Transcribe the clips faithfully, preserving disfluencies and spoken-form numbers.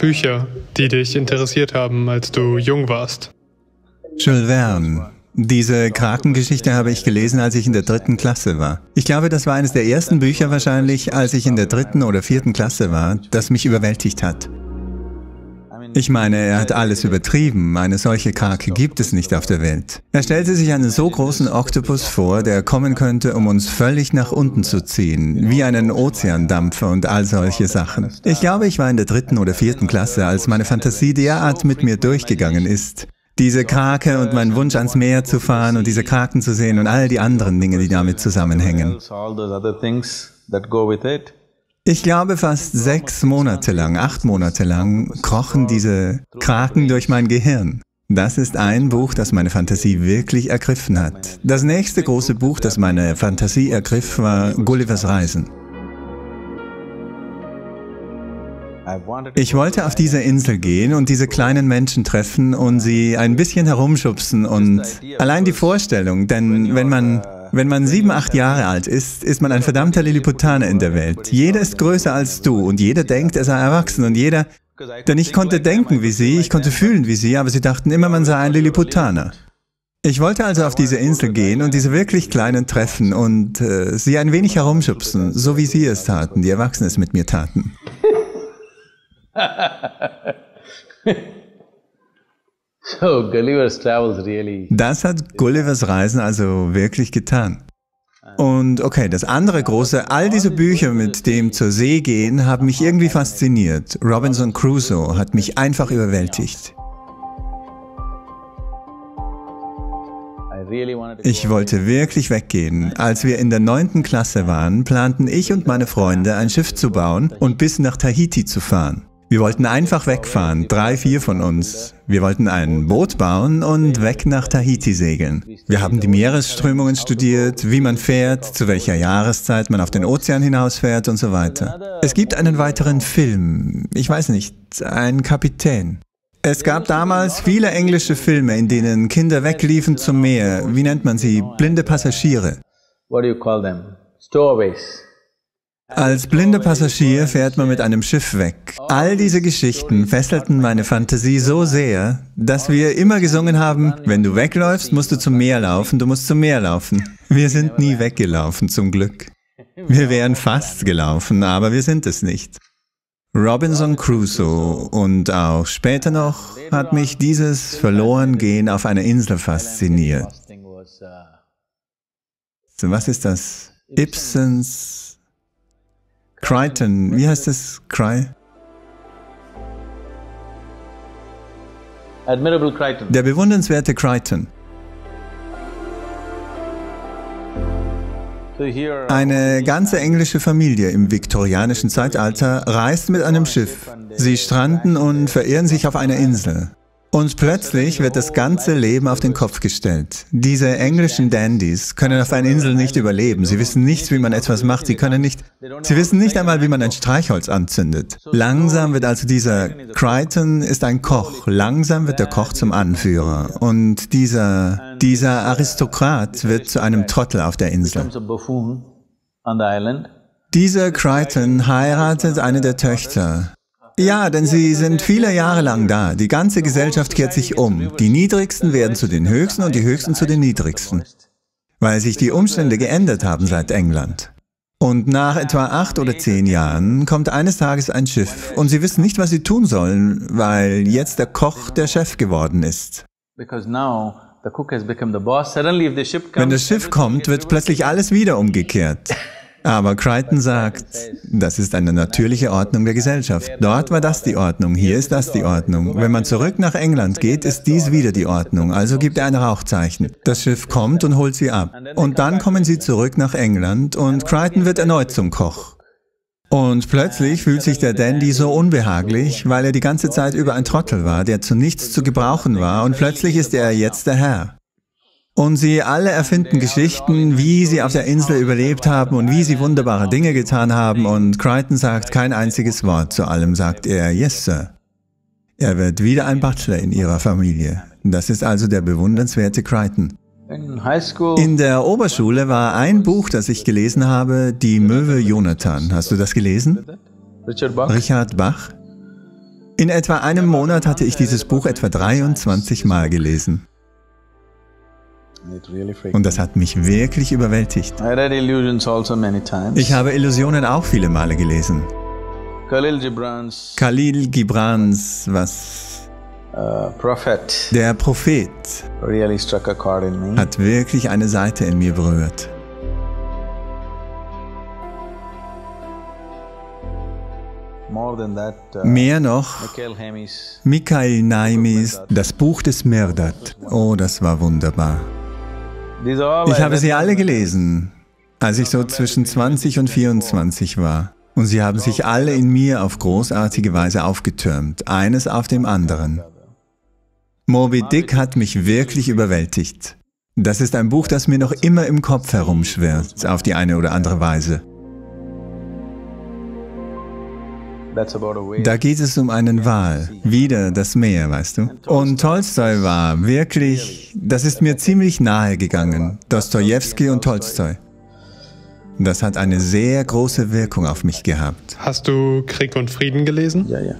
Bücher, die dich interessiert haben, als du jung warst? Jules Verne. Diese Krakengeschichte habe ich gelesen, als ich in der dritten Klasse war. Ich glaube, das war eines der ersten Bücher wahrscheinlich, als ich in der dritten oder vierten Klasse war, das mich überwältigt hat. Ich meine, er hat alles übertrieben. Eine solche Krake gibt es nicht auf der Welt. Er stellte sich einen so großen Oktopus vor, der kommen könnte, um uns völlig nach unten zu ziehen, wie einen Ozeandampfer und all solche Sachen. Ich glaube, ich war in der dritten oder vierten Klasse, als meine Fantasie derart mit mir durchgegangen ist. Diese Krake und mein Wunsch, ans Meer zu fahren und diese Kraken zu sehen und all die anderen Dinge, die damit zusammenhängen. Ich glaube, fast sechs Monate lang, acht Monate lang krochen diese Kraken durch mein Gehirn. Das ist ein Buch, das meine Fantasie wirklich ergriffen hat. Das nächste große Buch, das meine Fantasie ergriff, war Gullivers Reisen. Ich wollte auf diese Insel gehen und diese kleinen Menschen treffen und sie ein bisschen herumschubsen und allein die Vorstellung, denn wenn man, wenn man sieben, acht Jahre alt ist, ist man ein verdammter Lilliputaner in der Welt. Jeder ist größer als du und jeder denkt, er sei erwachsen und jeder, denn ich konnte denken wie sie, ich konnte fühlen wie sie, aber sie dachten immer, man sei ein Lilliputaner. Ich wollte also auf diese Insel gehen und diese wirklich Kleinen treffen und äh, sie ein wenig herumschubsen, so wie sie es taten, die Erwachsenen es mit mir taten. Das hat Gullivers Reisen also wirklich getan. Und okay, das andere große, all diese Bücher mit dem zur See gehen, haben mich irgendwie fasziniert. Robinson Crusoe hat mich einfach überwältigt. Ich wollte wirklich weggehen. Als wir in der neunten Klasse waren, planten ich und meine Freunde, ein Schiff zu bauen und bis nach Tahiti zu fahren. Wir wollten einfach wegfahren, drei, vier von uns. Wir wollten ein Boot bauen und weg nach Tahiti segeln. Wir haben die Meeresströmungen studiert, wie man fährt, zu welcher Jahreszeit man auf den Ozean hinausfährt und so weiter. Es gibt einen weiteren Film, ich weiß nicht, ein Kapitän. Es gab damals viele englische Filme, in denen Kinder wegliefen zum Meer. Wie nennt man sie? Blinde Passagiere. What do you call them? Stowaways. Als blinder Passagier fährt man mit einem Schiff weg. All diese Geschichten fesselten meine Fantasie so sehr, dass wir immer gesungen haben, wenn du wegläufst, musst du zum Meer laufen, du musst zum Meer laufen. Wir sind nie weggelaufen, zum Glück. Wir wären fast gelaufen, aber wir sind es nicht. Robinson Crusoe und auch später noch hat mich dieses Verlorengehen auf einer Insel fasziniert. Was ist das? Ibsens... Crichton, wie heißt das? Cry? Admirable Crichton. Der bewundernswerte Crichton. Eine ganze englische Familie im viktorianischen Zeitalter reist mit einem Schiff. Sie stranden und verirren sich auf einer Insel. Und plötzlich wird das ganze Leben auf den Kopf gestellt. Diese englischen Dandys können auf einer Insel nicht überleben. Sie wissen nicht, wie man etwas macht. Sie können nicht, sie wissen nicht einmal, wie man ein Streichholz anzündet. Langsam wird also dieser Crichton ist ein Koch. Langsam wird der Koch zum Anführer. Und dieser, dieser Aristokrat wird zu einem Trottel auf der Insel. Dieser Crichton heiratet eine der Töchter. Ja, denn sie sind viele Jahre lang da. Die ganze Gesellschaft kehrt sich um. Die Niedrigsten werden zu den Höchsten und die Höchsten zu den Niedrigsten. Weil sich die Umstände geändert haben seit England. Und nach etwa acht oder zehn Jahren kommt eines Tages ein Schiff und sie wissen nicht, was sie tun sollen, weil jetzt der Koch der Chef geworden ist. Wenn das Schiff kommt, wird plötzlich alles wieder umgekehrt. Aber Crichton sagt, das ist eine natürliche Ordnung der Gesellschaft. Dort war das die Ordnung, hier ist das die Ordnung. Wenn man zurück nach England geht, ist dies wieder die Ordnung. Also gibt er ein Rauchzeichen. Das Schiff kommt und holt sie ab. Und dann kommen sie zurück nach England und Crichton wird erneut zum Koch. Und plötzlich fühlt sich der Dandy so unbehaglich, weil er die ganze Zeit über ein Trottel war, der zu nichts zu gebrauchen war, und plötzlich ist er jetzt der Herr. Und sie alle erfinden Geschichten, wie sie auf der Insel überlebt haben und wie sie wunderbare Dinge getan haben, und Crichton sagt kein einziges Wort. Zu allem sagt er, yes, Sir. Er wird wieder ein Butler in ihrer Familie. Das ist also der bewundernswerte Crichton. In der Oberschule war ein Buch, das ich gelesen habe, Die Möwe Jonathan. Hast du das gelesen? Richard Bach. Richard Bach? In etwa einem Monat hatte ich dieses Buch etwa dreiundzwanzig Mal gelesen. Und das hat mich wirklich überwältigt. Ich habe Illusionen auch viele Male gelesen. Khalil Gibrans, was? Der Prophet hat wirklich eine Seite in mir berührt. Mehr noch, Michael Naimis Das Buch des Mirdad. Oh, das war wunderbar. Ich habe sie alle gelesen, als ich so zwischen zwanzig und vierundzwanzig war. Und sie haben sich alle in mir auf großartige Weise aufgetürmt, eines auf dem anderen. Moby Dick hat mich wirklich überwältigt. Das ist ein Buch, das mir noch immer im Kopf herumschwirrt, auf die eine oder andere Weise. Da geht es um einen Wal, wieder das Meer, weißt du? Und Tolstoi war wirklich, das ist mir ziemlich nahe gegangen, Dostojewski und Tolstoi. Das hat eine sehr große Wirkung auf mich gehabt. Hast du Krieg und Frieden gelesen? Ja, ja.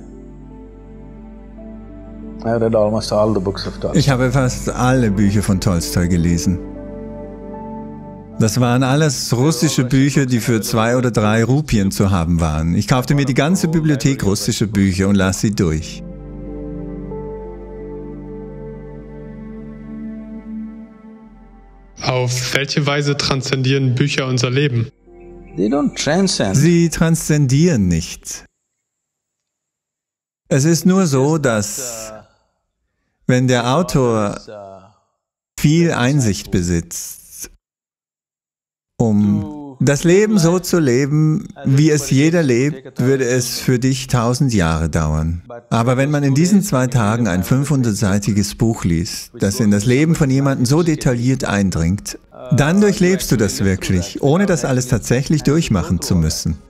Ich habe fast alle Bücher von Tolstoi gelesen. Das waren alles russische Bücher, die für zwei oder drei Rupien zu haben waren. Ich kaufte mir die ganze Bibliothek russischer Bücher und las sie durch. Auf welche Weise transzendieren Bücher unser Leben? Sie transzendieren nicht. Es ist nur so, dass wenn der Autor viel Einsicht besitzt, um das Leben so zu leben, wie es jeder lebt, würde es für dich tausend Jahre dauern. Aber wenn man in diesen zwei Tagen ein fünfhundertseitiges Buch liest, das in das Leben von jemandem so detailliert eindringt, dann durchlebst du das wirklich, ohne das alles tatsächlich durchmachen zu müssen.